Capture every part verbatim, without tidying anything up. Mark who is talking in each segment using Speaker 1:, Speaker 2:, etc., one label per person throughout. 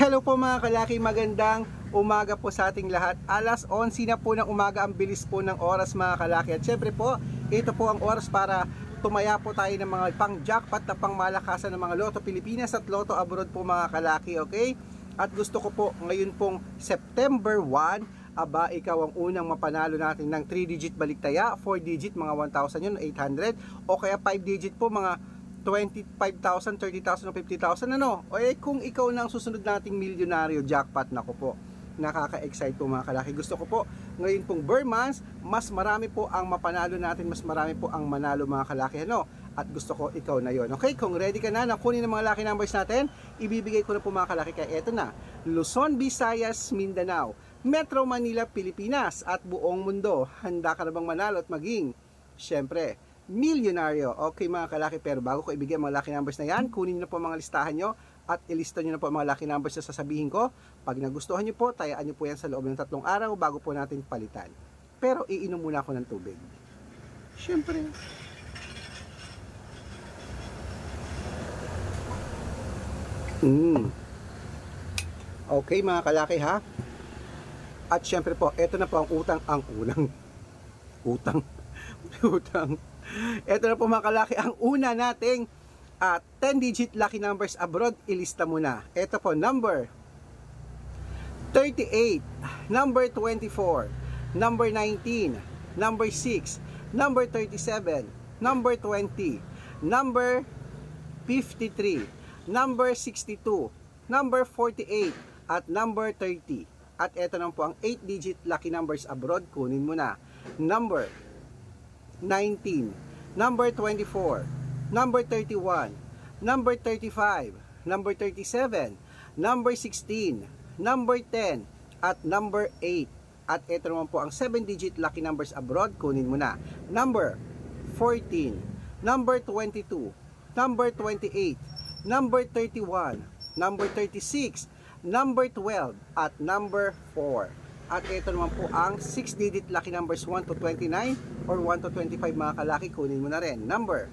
Speaker 1: Hello po mga kalaki, magandang umaga po sa ating lahat. Alas onse na po ng umaga, ang bilis po ng oras mga kalaki. At syempre po, ito po ang oras para tumaya po tayo ng mga pang jackpot na pang malakasan ng mga Lotto Pilipinas at Lotto Abroad po mga kalaki, okay? At gusto ko po ngayon pong September first, aba ikaw ang unang mapanalo natin ng three digit baliktaya, four digit mga one thousand yun, eight hundred, o kaya five digit po mga twenty-five thousand, thirty thousand, fifty thousand, ano? O eh kung ikaw na ang susunod nating milyonaryo jackpot, nako po, nakaka-excite po mga kalaki. Gusto ko po ngayon pong Burr months, mas marami po ang mapanalo natin, mas marami po ang manalo mga kalaki, ano? At gusto ko ikaw na yon. Okay, kung ready ka na na kunin ang mga lucky numbers natin, ibibigay ko na po mga kalaki. Kaya eto na, Luzon, Visayas, Mindanao, Metro Manila, Pilipinas at buong mundo. Handa ka na bang manalo at maging, syempre, milyonaryo? Okay mga kalaki, pero bago ko ibigay ang mga lucky numbers na yan, kunin nyo na po mga listahan nyo at ilista nyo na po ang mga lucky numbers na sasabihin ko. Pag nagustuhan nyo po, tayaan nyo po yan sa loob ng tatlong araw bago po natin palitan. Pero iinom muna ako ng tubig. Syempre. Mm. Okay mga kalaki ha. At syempre po, ito na po ang utang, ang unang utang utang ito na po mga kalaki, ang una nating uh, ten digit lucky numbers abroad, ilista mo na. Ito po, number thirty-eight, number twenty-four, number nineteen, number six, number thirty-seven, number twenty, number fifty-three, number sixty-two, number forty-eight, at number thirty. At ito naman po ang eight digit lucky numbers abroad, kunin mo na. Number nineteen, number twenty-four, number thirty-one, number thirty-five, number thirty-seven, number sixteen, number ten, at number eight. At ito naman po ang seven digit lucky numbers abroad, kunin mo na. Number fourteen, number twenty-two, number twenty-eight, number thirty-one, number thirty-six, number twelve, at number four. At ito naman po ang six digit lucky numbers one to twenty-nine or one to twenty-five mga kalaki, kunin mo na rin. Number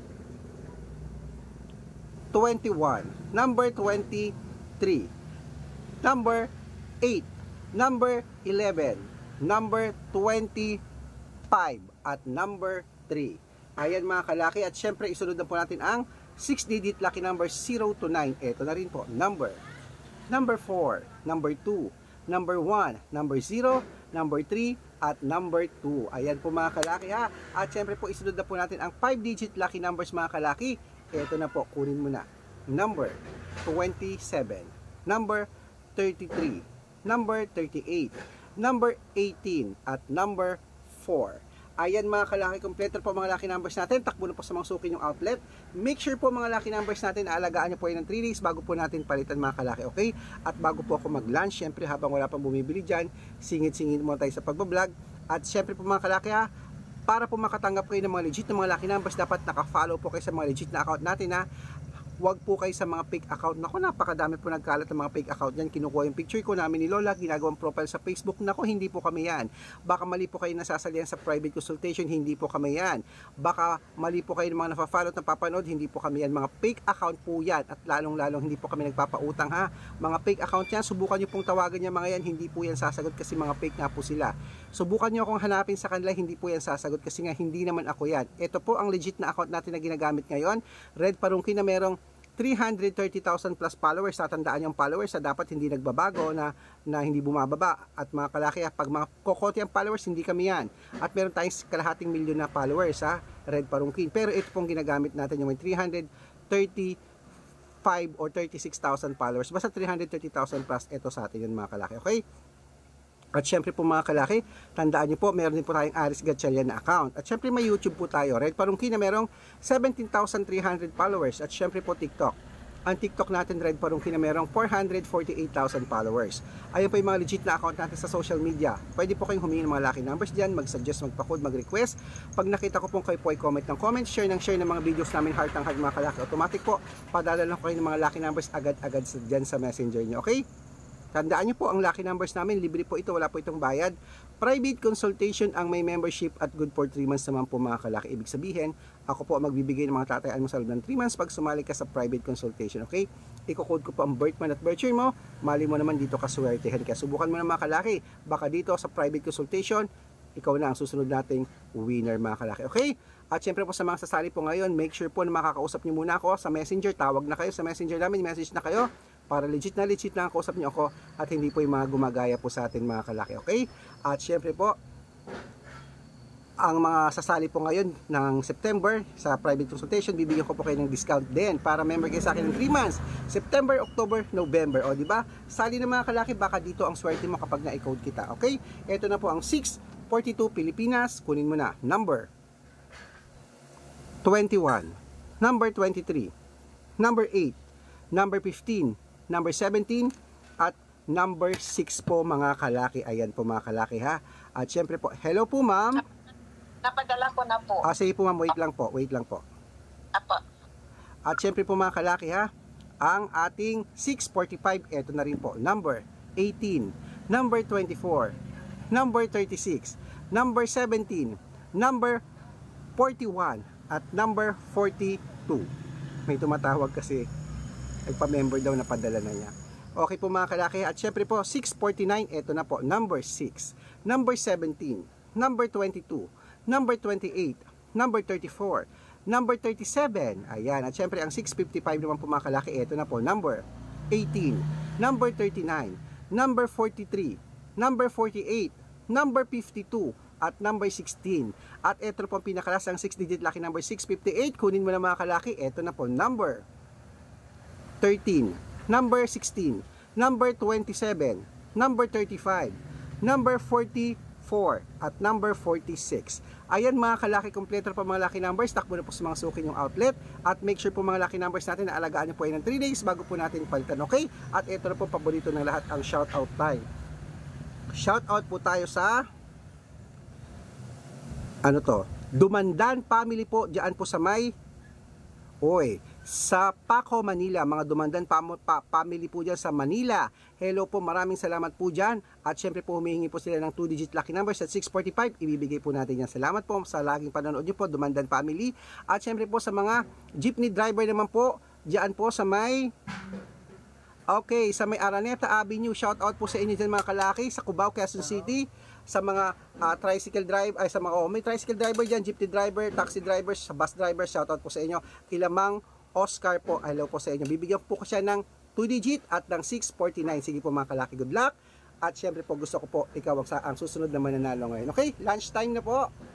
Speaker 1: twenty-one, number twenty-three, number eight, number eleven, number twenty-five, at number three. Ayan mga kalaki, at syempre isunod na po natin ang six digit lucky numbers zero to nine. Ito na rin po, number number four, number two, number one, number zero, number three, at number two. Ayan po mga kalaki ha. At syempre po isunod na po natin ang five digit lucky numbers mga kalaki. Ito na po, kunin mo na. Number twenty-seven, number thirty-three, number thirty-eight, number eighteen, at number four. Ayan mga kalaki, kompleto po mga lucky numbers natin. Takbo na po sa mga suki yung outlet. Make sure po mga lucky numbers natin, aalagaan nyo po yan ng three days bago po natin palitan mga kalaki, okay? At bago po ako mag-lunch, syempre habang wala pang bumibili dyan, singit-singit mo tayo sa pagbablog. At syempre po mga kalaki ha, para po makatanggap kayo ng mga legit na mga lucky numbers, dapat naka-follow po kayo sa mga legit na account natin ha. Huwag po kayo sa mga fake account. Naku, napakadami po nagkalat ng mga fake account yan. Kinukuha yung picture ko namin ni Lola, ginagawang profile sa Facebook. Naku, hindi po kami yan. Baka mali po kayo nasasalihan sa private consultation, hindi po kami yan. Baka mali po kayo ng mga nafa-follow at napapanood, hindi po kami yan. Mga fake account po yan. At lalong-lalong hindi po kami nagpapautang ha. Mga fake account yan, subukan nyo pong tawagan niya mga yan, hindi po yan sasagot kasi mga fake nga po sila. Subukan nyo akong hanapin sa kanila, hindi po yan sasagot kasi nga hindi naman ako yan. Ito po ang legit na account natin na ginagamit ngayon. Red Parungki na merong three hundred thirty thousand plus followers. Tatandaan yung followers na dapat hindi nagbabago, na, na hindi bumababa. At mga kalaki, pag mga kokoti ang followers, hindi kami yan. At meron tayong kalahating milyon na followers ha, Red Parungkin. Pero ito pong ginagamit natin yung three hundred thirty-five or thirty-six thousand followers. Basta three hundred thirty thousand plus, ito sa atin yun mga kalaki, okay? At syempre po mga kalaki, tandaan nyo po, meron din po tayong Aris Gatchalian na account. At syempre may YouTube po tayo, Red Parungki na merong seventeen thousand three hundred followers. At syempre po TikTok. Ang TikTok natin, Red Parungki na merong four hundred forty-eight thousand followers. Ayun po yung mga legit na account natin sa social media. Pwede po kayong humingi ng mga lucky numbers dyan, mag-suggest, magpa-code, mag-request. Pag nakita ko pong kayo po ay comment ng comment, share ng share ng mga videos namin, heart ng heart mga kalaki. Automatic po, padala lang ko kayo ng mga lucky numbers agad-agad dyan sa messenger nyo, okay? Tandaan nyo po, ang lucky numbers namin, libre po ito, wala po itong bayad. Private consultation ang may membership at good for three months naman po mga kalaki. Ibig sabihin, ako po ang magbibigay ng mga tatayaan mo sa loob ng three months pag sumali ka sa private consultation, okay? Iko-code ko po ang birth month at birth year mo, mali mo naman dito kaswerte. Kaya subukan mo na mga kalaki, baka dito sa private consultation, ikaw na ang susunod nating winner mga kalaki, okay? At syempre po sa mga sasali po ngayon, make sure po na makakausap nyo muna ako sa messenger, tawag na kayo sa messenger namin, message na kayo, para legit na legit na ang kausap nyo ako at hindi po yung mga gumagaya po sa atin mga kalaki, okay? At syempre po, ang mga sasali po ngayon ng September sa private consultation, bibigyan ko po kayo ng discount din para member kayo sa akin ng three months, September, October, November, o di ba? Sali na mga kalaki, baka dito ang swerte mo kapag na-code kita, okay? Ito na po ang six forty-two Pilipinas, kunin mo na, number twenty-one, number twenty-three, number eight, number fifteen, number seventeen, at number six po mga kalaki. Ayan po mga kalaki ha. At syempre po, hello po ma'am.
Speaker 2: Napadala ko na po.
Speaker 1: Ah, sige po ma'am, wait lang po, wait lang po.
Speaker 2: Apo.
Speaker 1: At syempre po mga kalaki ha, ang ating six forty-five, eto na rin po, number eighteen, number twenty-four, number thirty-six, number seventeen, number forty-one, at number forty-two. May tumatawag kasi nagpa-member daw na padala na niya. Okay po mga kalaki, at syempre po six forty-nine, eto na po, number six, number seventeen, number twenty-two, number twenty-eight, number thirty-four, number thirty-seven, ayan, at syempre ang six fifty-five naman po mga kalaki, eto na po, number eighteen, number thirty-nine, number forty-three, number forty-eight, number fifty-two, at number sixteen. At eto po ang pinakalas, ang six digit lucky number six fifty-eight, kunin mo na mga kalaki, eto na po, number thirteen, number sixteen, number twenty-seven, number thirty-five, number forty-four, at number forty-six. Ayan mga kalaki, kompleto po mga lucky numbers. Takbo na po sa mga suki yung outlet. At make sure po mga lucky numbers natin na alagaan nyo po yan ng three days bago po natin palitan, okay? At ito na po paborito ng lahat, ang shout out time. Shout out po tayo sa ano to? Dumandan family po, diyan po sa may Oy, sa Paco, Manila, mga Dumandan pa, pa, family po dyan sa Manila. Hello po, maraming salamat po dyan. At syempre po, humihingi po sila ng two digit lucky numbers at six forty-five. Ibibigay po natin yan. Salamat po sa laging panonood nyo po, Dumandan family. At syempre po sa mga jeepney driver naman po, dyan po sa may Okay, sa may Araneta Avenue. Shout out po sa inyo dyan mga kalaki, sa Cubao, Quezon City. Sa mga uh, tricycle driver, ay sa mga oh, may tricycle driver dyan, jeepney driver, taxi drivers, sa bus driver, shout out po sa inyo. Kilamang Oscar po, hello po sa inyo. Bibigyan po ko siya ng two digit at ng six forty-nine. Sige po mga kalaki, good luck. At syempre po gusto ko po ikaw ang, ang susunod na mananalo ngayon. Okay, lunch time na po.